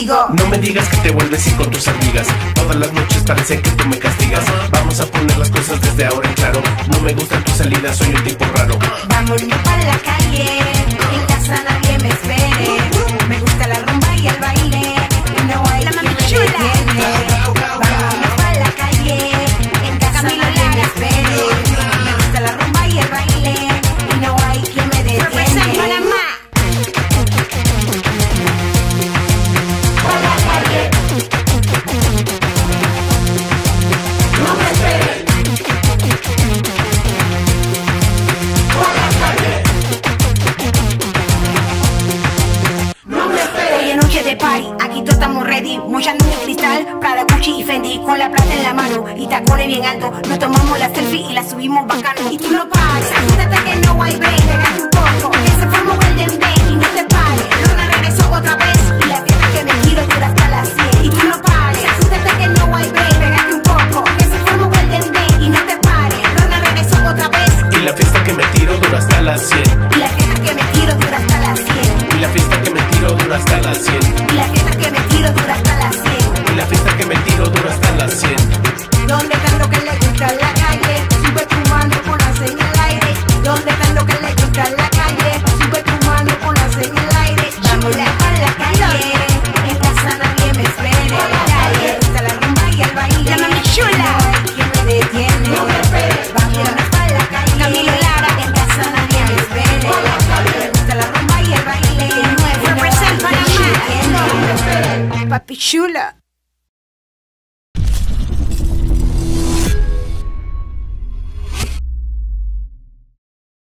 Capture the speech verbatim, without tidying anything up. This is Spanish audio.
contigo. No me digas que te vuelves y con tus amigas todas las noches parece que tú me castigas. Vamos a poner las cosas desde ahora en claro. No me gustan tus salidas, soy un tipo raro. Vámonos para la calle, en casa nadie me espere. Me gusta la rumba y el baile, y no hay quien me detiene. Vámonos para la calle, en casa nadie me espere. Me gusta la rumba y el baile, y no hay quien me detiene. Para la calle, no me esperen. Por la calle, no me esperen. Hoy es noche de party, aquí todos estamos ready. Mucha luz de cristal, Prada, Gucci y Fendi, con la plata en la mano y tacones bien alto. Nos tomamos la selfie y la subimos bacano. Y tú no pares, acuérdate que no hay break. Pégate un poco, que se formó el dembow y no te pares. Luna regresó otra vez y la fiesta que me tiro dura hasta las cien. Y tú no pares, acuérdate que no hay break. Pégate un poco, que se formó el dembow y no te pares. Luna regresó otra vez Y la fiesta que me tiro dura hasta las cien. y la fiesta que me tiro dura hasta las cien. Y la fiesta que me tiro dura hasta las cien. Y la fiesta que me tiro dura hasta las cien. Y la fiesta que me tiro dura hasta las cien. ¿Dónde están los que le gusta la calle? Sube tu mano, ponlas en el aire. ¿Dónde están los que le gusta la calle? Sube tu mano, ponlas en el aire. Vámonos para la calle, en casa nadie me espere. Me gusta la rumba y el baile, la mami chula, no hay quien me detiene. Vámonos para la calle, Camilo Lara, en casa nadie me espere. Me gusta la rumba y el baile, y no hay quien me detiene. Papi chula.